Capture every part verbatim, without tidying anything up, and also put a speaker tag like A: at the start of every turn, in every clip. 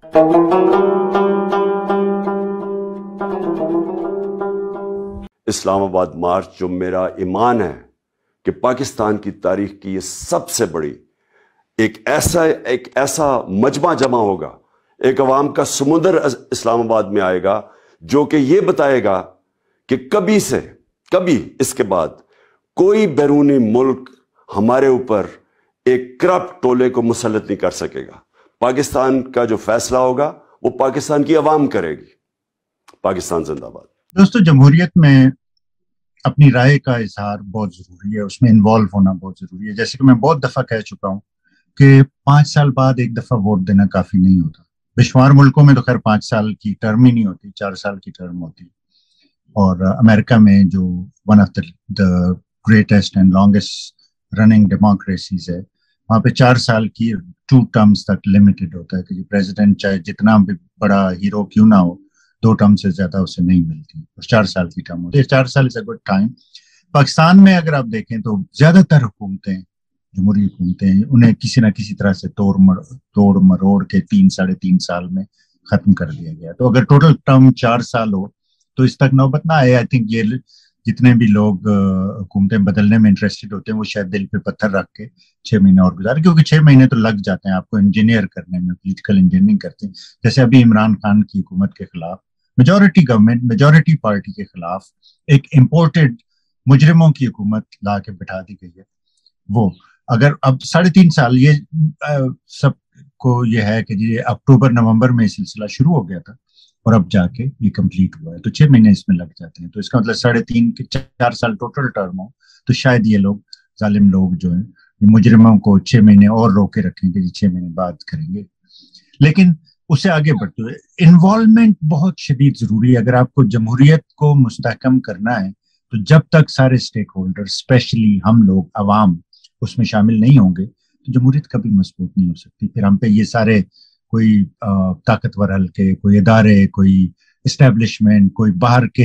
A: اسلام آباد مارچ جو میرا ایمان ہے کہ پاکستان کی تاریخ کی یہ سب سے بڑی ایک ایسا ایک ایسا مجمع جمع ہوگا، ایک عوام کا سمندر اسلام آباد میں آئے گا جو کہ یہ بتائے گا کہ کبھی سے کبھی اس کے بعد کوئی بیرونی ملک ہمارے اوپر ایک کرپٹ ٹولے کو مسلط نہیں کر سکے گا۔ پاکستان کا جو فیصلہ ہوگا وہ پاکستان کی عوام کرے گی۔ پاکستان زندہ باد۔
B: دوستو، جمہوریت میں اپنی رائے کا اظہار بہت ضروری ہے، اس میں انوالو ہونا بہت ضروری ہے۔ جیسے کہ میں بہت دفعہ کہہ چکا ہوں کہ پانچ سال بعد ایک دفعہ ووٹ دینا کافی نہیں ہوتا۔ بشمار ملکوں میں تو خیر پانچ سال کی ٹرم ہی نہیں ہوتی، چار سال کی ٹرم ہوتی۔ اور امریکہ میں جو one of the greatest and longest running democracies ہے، وہاں پہ چار سال کی ٹو ٹرمز تک لمیٹڈ ہوتا ہے کہ پریزیڈنٹ چاہے جتنا بھی بڑا ہیرو کیوں نہ ہو، دو ٹرم سے زیادہ اسے نہیں ملتی، اور چار سال کی ٹرم ہوتی ہے۔ چار سال is a good time. Pakistan میں اگر آپ دیکھیں تو زیادہ تر حکومتیں، جمہوری حکومتیں، انہیں کسی نہ کسی طرح سے توڑ مر توڑ مروڑ کے تین ساڑھے تین سال میں ختم کر دیا گیا۔ تو اگر ٹوٹل ٹرم چار سال ہو تو اس تک نوبت نہ آئے۔ آئی تھنک یہ جتنے بھی لوگ حکومتیں بدلنے میں انٹرسٹڈ ہوتے ہیں وہ شاید دل پہ پتھر رکھ کے چھ مہینے اور گزارے، کیونکہ چھ مہینے تو لگ جاتے ہیں آپ کو انجینئر کرنے میں، پولیٹیکل انجینئرنگ کرتے ہیں۔ جیسے ابھی عمران خان کی حکومت کے خلاف میجورٹی گورنمنٹ، میجورٹی پارٹی کے خلاف ایک امپورٹڈ مجرموں کی حکومت لا کے بٹھا دی گئی ہے۔ وہ اگر اب ساڑھے تین سال، یہ سب کو یہ ہے کہ یہ اکتوبر نومبر میں سلسلہ شروع ہو گیا تھا اور اب جا کے یہ کمپلیٹ ہوا ہے، تو چھ مہینے اس میں لگ جاتے ہیں۔ تو اس کا مطلب ساڑھے تین کے چار سال ٹوٹل ٹرم ہو تو شاید یہ لوگ ظالم لوگ جو ہیں یہ مجرموں کو چھ مہینے اور روکے رکھیں گے، چھ مہینے بعد کریں گے۔ لیکن اسے آگے بڑھتے ہوئے انوالومنٹ بہت شدید ضروری ہے۔ اگر آپ کو جمہوریت کو مستحکم کرنا ہے تو جب تک سارے اسٹیک ہولڈر، اسپیشلی ہم لوگ عوام، اس میں شامل نہیں ہوں گے تو جمہوریت کبھی مضبوط نہیں ہو سکتی۔ پھر ہم پہ یہ سارے کوئی طاقتور حلقے، کوئی ادارے، کوئی اسٹیبلشمنٹ، کوئی باہر کے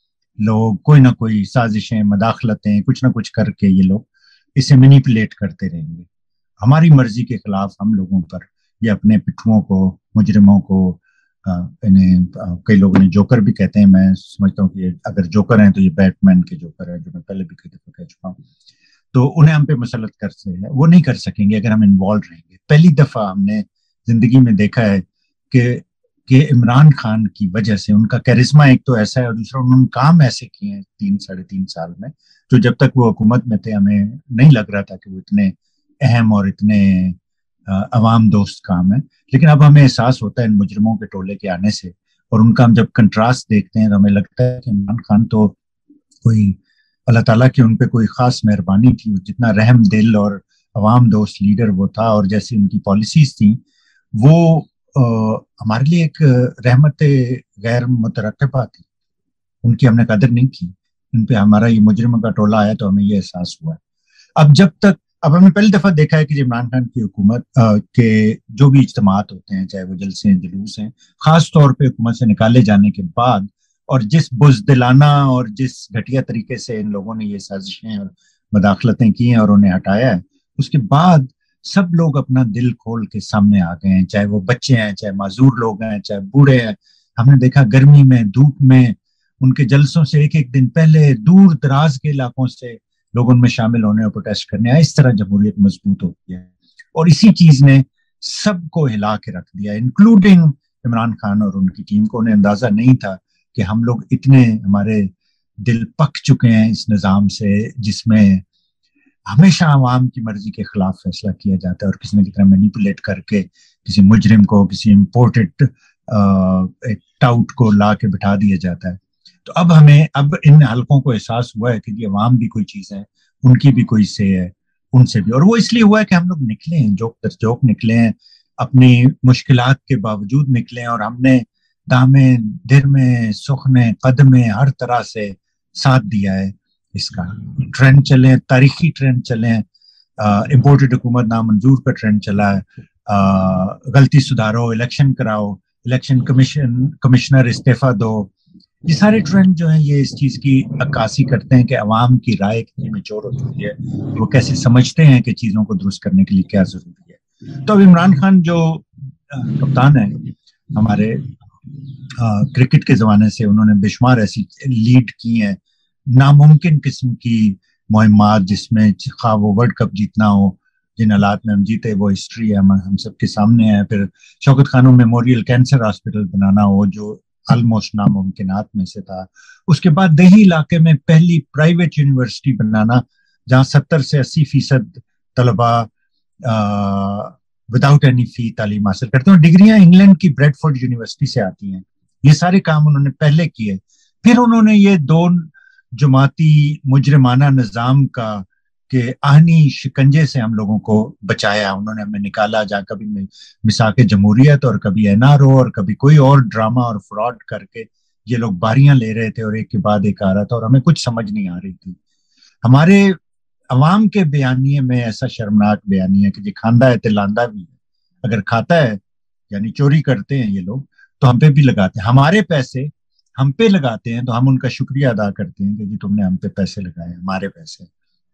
B: لوگ، کوئی نہ کوئی سازشیں، مداخلتیں، کچھ نہ کچھ کر کے یہ لوگ اسے مینیپولیٹ کرتے رہیں گے۔ ہماری مرضی کے خلاف ہم لوگوں پر یہ اپنے پٹھوؤں کو، مجرموں کو، انہیں کئی لوگ انہیں جوکر بھی کہتے ہیں۔ میں سمجھتا ہوں کہ اگر جوکر ہیں تو یہ بیٹ مین کے جوکر ہیں، جو میں پہلے بھی کئی دفعہ کہہ چکا ہوں۔ تو انہیں ہم پہ مسلط کر سکتے ہیں، وہ نہیں کر سکیں گے اگر ہم انوالو رہیں گے۔ پہلی دفعہ ہم نے زندگی میں دیکھا ہے کہ کہ عمران خان کی وجہ سے، ان کا کیرزما ایک تو ایسا ہے اور دوسرا انہوں نے کام ایسے کیے ہیں تین ساڑھے تین سال میں جو جب تک وہ حکومت میں تھے ہمیں نہیں لگ رہا تھا کہ وہ اتنے اہم اور اتنے عوام دوست کام ہیں۔ لیکن اب ہمیں احساس ہوتا ہے ان مجرموں کے ٹولے کے آنے سے، اور ان کا ہم جب کنٹراسٹ دیکھتے ہیں تو ہمیں لگتا ہے کہ عمران خان تو کوئی اللہ تعالیٰ کی ان پہ کوئی خاص مہربانی تھی، جتنا رحم دل اور عوام دوست لیڈر وہ تھا، اور جیسی ان کی پالیسیز تھیں وہ ہمارے لیے ایک رحمت غیر مترقبہ تھی۔ ان کی ہم نے قدر نہیں کی، ان پہ ہمارا یہ مجرموں کا ٹولہ آیا تو ہمیں یہ احساس ہوا ہے۔ اب جب تک اب ہم نے پہلی دفعہ دیکھا ہے کہ عمران خان کی حکومت کے جو بھی اجتماعات ہوتے ہیں، چاہے وہ جلسے ہیں، جلوس ہیں، خاص طور پہ حکومت سے نکالے جانے کے بعد، اور جس بزدلانہ اور جس گھٹیا طریقے سے ان لوگوں نے یہ سازشیں اور مداخلتیں کی ہیں اور انہیں ہٹایا ہے، اس کے بعد سب لوگ اپنا دل کھول کے سامنے آ گئے ہیں، چاہے وہ بچے ہیں، چاہے معذور لوگ ہیں، چاہے بوڑھے ہیں۔ ہم نے دیکھا گرمی میں، دھوپ میں، ان کے جلسوں سے ایک ایک دن پہلے دور دراز کے علاقوں سے لوگ ان میں شامل ہونے اور پروٹیسٹ کرنے آئے۔ اس طرح جمہوریت مضبوط ہوتی ہے، اور اسی چیز نے سب کو ہلا کے رکھ دیا، انکلوڈنگ عمران خان اور ان کی ٹیم کو۔ انہیں اندازہ نہیں تھا کہ ہم لوگ اتنے، ہمارے دل پک چکے ہیں اس نظام سے جس میں ہمیشہ عوام کی مرضی کے خلاف فیصلہ کیا جاتا ہے اور کسی نہ کسی طرح مینیپولیٹ کر کے کسی مجرم کو، کسی امپورٹڈ ٹاؤٹ کو لا کے بٹھا دیا جاتا ہے۔ تو اب ہمیں اب ان حلقوں کو احساس ہوا ہے کہ یہ عوام بھی کوئی چیز ہے، ان کی بھی کوئی سے ہے، ان سے بھی، اور وہ اس لیے ہوا ہے کہ ہم لوگ نکلے ہیں، جوک در جوک نکلے ہیں، اپنی مشکلات کے باوجود نکلے ہیں، اور ہم نے دامے دیر میں، سخنے قدم میں، ہر طرح سے ساتھ دیا ہے۔ اس کا ٹرینڈ چلیں، تاریخی ٹرینڈ چلیں، امپورٹڈ حکومت نامنظور پہ ٹرینڈ چلا ہے، غلطی سدھارو، الیکشن کراؤ، الیکشن کمیشن کمشنر استعفیٰ دو، یہ سارے ٹرینڈ جو ہیں یہ اس چیز کی عکاسی کرتے ہیں کہ عوام کی رائے کتنی میچور ہوتی ہے، وہ کیسے سمجھتے ہیں کہ چیزوں کو درست کرنے کے لیے کیا ضروری ہے۔ تو اب عمران خان جو کپتان ہے ہمارے کرکٹ کے زمانے سے انہوں نے بشمار ایسی لیڈ کی ہیں ناممکن قسم کی مہمات، جس میں خواہ وہ ورلڈ کپ جیتنا ہو، جن حالات میں ہم جیتے وہ ہسٹری ہے ہم سب کے سامنے ہے، پھر Shaukat Khanum memorial cancer hospital بنانا ہو جو آلموسٹ ناممکنات میں سے تھا، اس کے بعد دیہی علاقے میں پہلی پرائیویٹ یونیورسٹی بنانا جہاں ستر سے اسی فیصد طلباء وداؤٹ اینی فی تعلیم حاصل کرتے ہیں، ڈگریاں انگلینڈ کی بریڈ فورڈ یونیورسٹی سے آتی ہیں. یہ سارے کام انہوں نے پہلے کیے. پھر انہوں نے یہ دو جماعتی مجرمانہ نظام کا کہ آہنی شکنجے سے ہم لوگوں کو بچایا، انہوں نے ہمیں نکالا جہاں کبھی مساق جمہوریت اور کبھی این آر او اور کبھی کوئی اور ڈرامہ اور فراڈ کر کے یہ لوگ باریاں لے رہے تھے اور ایک کے بعد ایک آ رہا تھا اور ہمیں کچھ سمجھ نہیں آ رہی تھی. ہمارے عوام کے بیانیے میں ایسا شرمناک بیانیہ ہے کہ جی کھاندہ ہے تلاندہ بھی ہے، اگر کھاتا ہے یعنی چوری کرتے ہیں یہ لوگ تو ہم پہ بھی لگاتے ہیں، ہمارے پیسے ہم پہ لگاتے ہیں تو ہم ان کا شکریہ ادا کرتے ہیں کہ جی تم نے ہم پہ پیسے لگائے، ہمارے پیسے.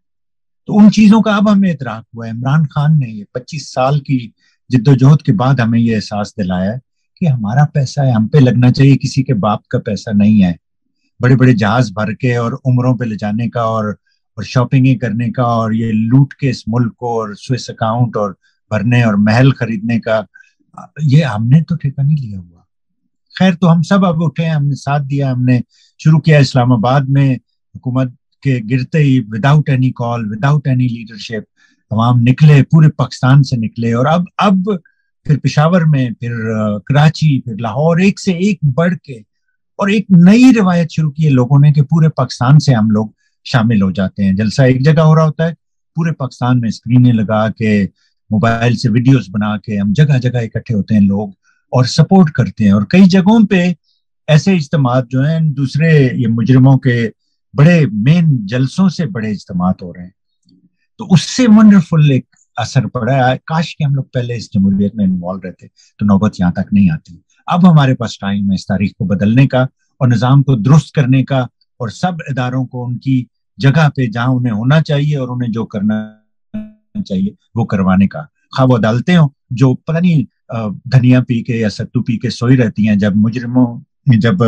B: تو ان چیزوں کا اب ہمیں ادراک ہوا ہے. عمران خان نے یہ پچیس سال کی جد و جہد کے بعد ہمیں یہ احساس دلایا ہے کہ ہمارا پیسہ ہے، ہم پہ لگنا چاہیے، کسی کے باپ کا پیسہ نہیں ہے. بڑے بڑے جہاز بھر کے اور عمروں پہ لے جانے کا اور اور شاپنگیں کرنے کا اور یہ لوٹ کے اس ملک کو اور سوئس اکاؤنٹ اور بھرنے اور محل خریدنے کا، یہ ہم نے تو ٹھیکہ نہیں لیا ہوا. خیر تو ہم سب اب اٹھے، ہم نے ساتھ دیا، ہم نے شروع کیا اسلام آباد میں حکومت کے گرتے ہی without any call without any leadership عوام نکلے، پورے پاکستان سے نکلے، اور اب اب پھر پشاور میں، پھر کراچی، پھر لاہور، ایک سے ایک بڑھ کے اور ایک نئی روایت شروع کی ہے لوگوں نے کہ پورے پاکستان سے ہم لوگ شامل ہو جاتے ہیں. جلسہ ایک جگہ ہو رہا ہوتا ہے، پورے پاکستان میں اسکرینیں لگا کے موبائل سے ویڈیوز بنا کے ہم جگہ جگہ اکٹھے ہوتے ہیں لوگ اور سپورٹ کرتے ہیں. اور کئی جگہوں پہ ایسے اجتماعات جو ہیں دوسرے یہ مجرموں کے بڑے مین جلسوں سے بڑے اجتماعات ہو رہے ہیں. تو اس سے ونڈرفل ایک اثر پڑا ہے. کاش کہ ہم لوگ پہلے اس جمہوریت میں انوالو رہتے تو نوبت یہاں تک نہیں آتی. اب ہمارے پاس ٹائم ہے اس تاریخ کو بدلنے کا اور نظام کو درست کرنے کا اور سب اداروں کو ان کی جگہ پہ جہاں انہیں ہونا چاہیے اور انہیں جو کرنا چاہیے وہ کروانے کا. خواہ وہ عدالتیں ہوں جو پتہ نہیں دھنیا پی کے یا ستو پی کے سوئی رہتی ہیں جب مجرموں جب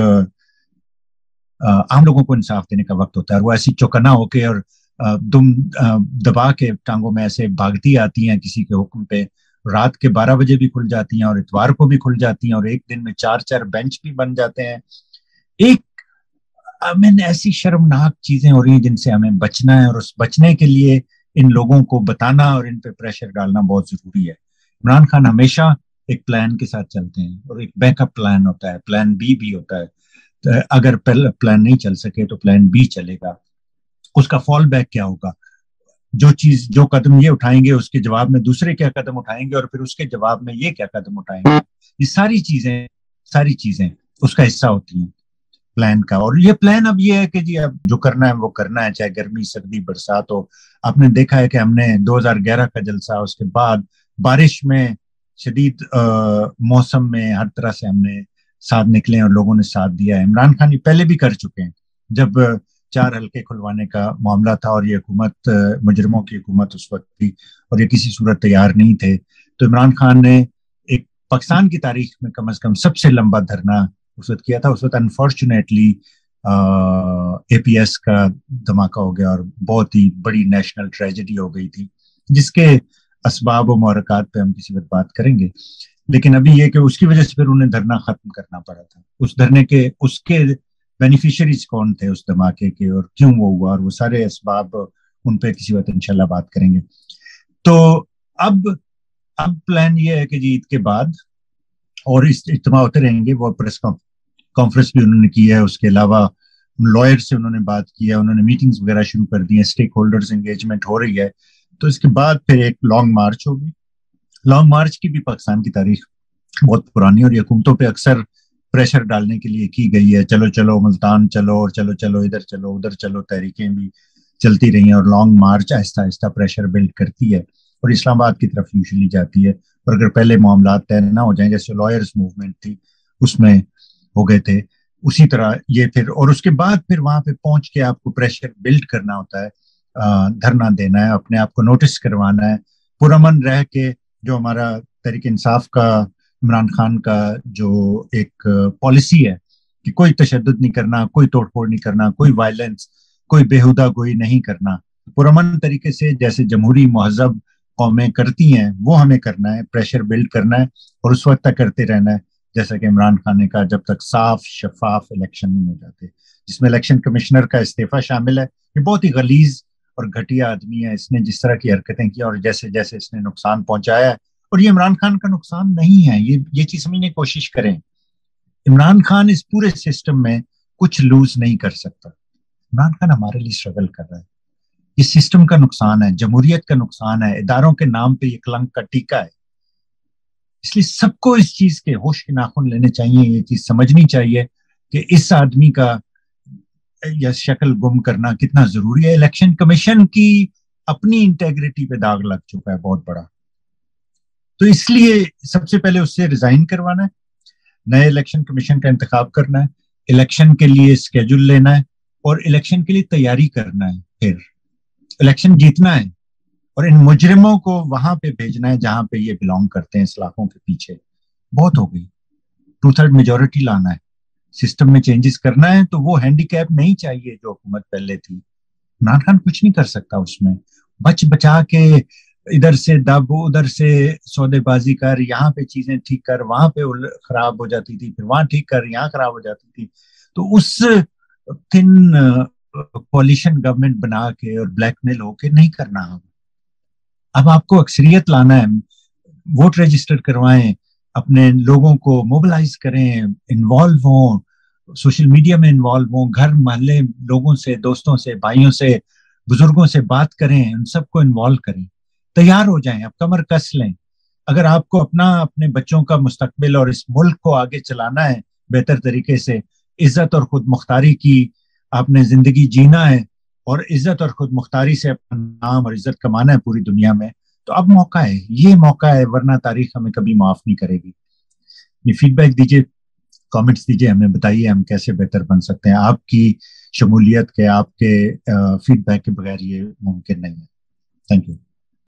B: عام لوگوں کو انصاف دینے کا وقت ہوتا ہے، اور وہ ایسی چوکنا ہو کے اور دم دبا کے ٹانگوں میں ایسے بھاگتی آتی ہیں کسی کے حکم پہ. رات کے بارہ بجے بھی کھل جاتی ہیں اور اتوار کو بھی کھل جاتی ہیں اور ایک دن میں چار چار بینچ بھی بن جاتے ہیں. ایک میں نے ایسی شرمناک چیزیں ہو رہی ہیں جن سے ہمیں بچنا ہے، اور اس بچنے کے لیے ان لوگوں کو بتانا اور ان پہ پریشر ڈالنا بہت ضروری ہے. عمران خان ہمیشہ ایک پلان کے ساتھ چلتے ہیں اور ایک بیک اپ پلان ہوتا ہے، پلان بی بھی ہوتا ہے. اگر پلان نہیں چل سکے تو پلان بی چلے گا. اس کا فال بیک کیا ہوگا؟ جو چیز جو قدم یہ اٹھائیں گے اس کے جواب میں دوسرے کیا قدم اٹھائیں گے اور پھر اس کے جواب میں یہ کیا قدم اٹھائیں گے. یہ ساری چیزیں ساری چیزیں اس کا حصہ ہوتی ہیں پلان کا. اور یہ پلان اب یہ ہے کہ جی اب جو کرنا ہے وہ کرنا ہے، چاہے گرمی سردی برسات ہو. آپ نے دیکھا ہے کہ ہم نے دو ہزار گیارہ کا جلسہ، اس کے بعد بارش میں شدید موسم میں ہر طرح سے ہم نے ساتھ نکلے اور لوگوں نے ساتھ دیا ہے. عمران خان یہ پہلے بھی کر چکے ہیں جب چار حلقے کھلوانے کا معاملہ تھا اور یہ حکومت مجرموں کی حکومت اس وقت تھی اور یہ کسی صورت تیار نہیں تھے. تو عمران خان نے ایک پاکستان کی تاریخ میں کم از کم سب سے لمبا دھرنا اس وقت کیا تھا. اس وقت انفارچونیٹلی اے پی ایس کا دھماکہ ہو گیا اور بہت ہی بڑی نیشنل ٹریجڈی ہو گئی تھی جس کے اسباب و محرکات پہ ہم کسی وقت بات کریں گے. لیکن ابھی یہ کہ اس کی وجہ سے پھر انہیں دھرنا ختم کرنا پڑا تھا. اس دھرنے کے اس کے بینیفیشریز کون تھے اس دھماکے کے اور کیوں وہ ہوا، اور وہ سارے اسباب ان پہ کسی وقت انشاءاللہ بات کریں گے. تو اب اب پلان یہ ہے کہ جی عید کے بعد اور اس اجتماع ہوتے رہیں گے. وہ پریس کانفرنس بھی انہوں نے کی ہے، اس کے علاوہ لائر سے انہوں نے بات کی ہے، انہوں نے میٹنگز وغیرہ شروع کر دی ہیں، اسٹیک ہولڈرز انگیجمنٹ ہو رہی ہے. تو اس کے بعد پھر ایک لانگ مارچ ہوگی. لانگ مارچ کی بھی پاکستان کی تاریخ بہت پرانی اور یہ حکومتوں پہ اکثر پریشر ڈالنے کے لیے کی گئی ہے. چلو چلو ملتان چلو اور چلو چلو ادھر چلو ادھر چلو، تحریکیں بھی چلتی رہی ہیں اور لانگ مارچ آہستہ آہستہ پریشر بلڈ کرتی ہے اور اسلام آباد کی طرف یوزلی جاتی ہے. اور اگر پہلے معاملات طے نہ ہو جائیں جیسے لائرز موومنٹ تھی اس میں ہو گئے تھے، اسی طرح یہ پھر اور اس کے بعد پھر وہاں پہ پہنچ کے آپ کو پریشر بلڈ کرنا ہوتا ہے، دھرنا دینا ہے، اپنے آپ کو نوٹس کروانا ہے، پرامن رہ کے جو ہمارا تحریک انصاف کا عمران خان کا جو ایک پالیسی ہے کہ کوئی تشدد نہیں کرنا، کوئی توڑ پھوڑ نہیں کرنا، کوئی وائلنس، کوئی بےہودہ گوئی نہیں کرنا، پرامن طریقے سے جیسے جمہوری مہذب قومیں کرتی ہیں وہ ہمیں کرنا ہے، پریشر بلڈ کرنا ہے اور اس وقت تک کرتے رہنا ہے جیسا کہ عمران خان نے کہا جب تک صاف شفاف الیکشن نہیں ہو جاتے، جس میں الیکشن کمشنر کا استعفیٰ شامل ہے۔ یہ بہت ہی غلیظ اور گھٹیا آدمی ہے، اس نے جس طرح کی حرکتیں کی اور جیسے جیسے اس نے نقصان پہنچایا ہے، اور یہ عمران خان کا نقصان نہیں ہے، یہ یہ چیز سمجھنے کی کوشش کریں۔ عمران خان اس پورے سسٹم میں کچھ لوز نہیں کر سکتا، عمران خان ہمارے لیے اسٹرگل کر رہا ہے، یہ سسٹم کا نقصان ہے، جمہوریت کا نقصان ہے، اداروں کے نام پہ یہ کلنک کا ٹیکہ ہے۔ اس لیے سب کو اس چیز کے ہوش کے ناخن لینے چاہیے، یہ چیز سمجھنی چاہیے کہ اس آدمی کا یا شکل گم کرنا کتنا ضروری ہے۔ الیکشن کمیشن کی اپنی انٹیگریٹی پہ داغ لگ چکا ہے بہت بڑا، تو اس لیے سب سے پہلے اس سے ریزائن کروانا ہے، نئے الیکشن کمیشن کا انتخاب کرنا ہے، الیکشن کے لیے اسکیجول لینا ہے اور الیکشن کے لیے تیاری کرنا ہے، پھر الیکشن جیتنا ہے اور ان مجرموں کو وہاں پہ بھیجنا ہے جہاں پہ یہ بلانگ کرتے ہیں، اسلافوں کے پیچھے۔ بہت ہو گئی، ٹو تھرڈ میجورٹی لانا ہے، سسٹم میں چینجز کرنا ہے، تو وہ ہینڈی کیپ نہیں چاہیے جو حکومت پہلے تھی۔ عمران خان کچھ نہیں کر سکتا اس میں، بچ بچا کے ادھر سے دب ادھر سے سودے بازی کر، یہاں پہ چیزیں ٹھیک کر، وہاں پہ خراب ہو جاتی تھی، پھر وہاں ٹھیک کر، یہاں خراب ہو جاتی تھی، تو اس تھن کولیشن گورنمنٹ بنا کے اور بلیک میل ہو کے نہیں کرنا۔ اب آپ کو اکثریت لانا ہے، ووٹ رجسٹر کروائیں، اپنے لوگوں کو موبلائز کریں، انوالو ہوں، سوشل میڈیا میں انوالو ہوں، گھر محلے لوگوں سے، دوستوں سے، بھائیوں سے، بزرگوں سے بات کریں، ان سب کو انوالو کریں، تیار ہو جائیں، اب کمر کس لیں۔ اگر آپ کو اپنا اپنے بچوں کا مستقبل اور اس ملک کو آگے چلانا ہے بہتر طریقے سے، عزت اور خود مختاری کی آپ نے زندگی جینا ہے اور عزت اور خود مختاری سے اپنا نام اور عزت کمانا ہے پوری دنیا میں، تو اب موقع ہے، یہ موقع ہے، ورنہ تاریخ ہمیں کبھی معاف نہیں کرے گی۔ یہ فیڈ بیک دیجیے، کامنٹس دیجیے، ہمیں بتائیے ہم کیسے بہتر بن سکتے ہیں۔ آپ کی شمولیت کے، آپ کے فیڈ بیک کے بغیر یہ ممکن نہیں ہے۔ Thank you.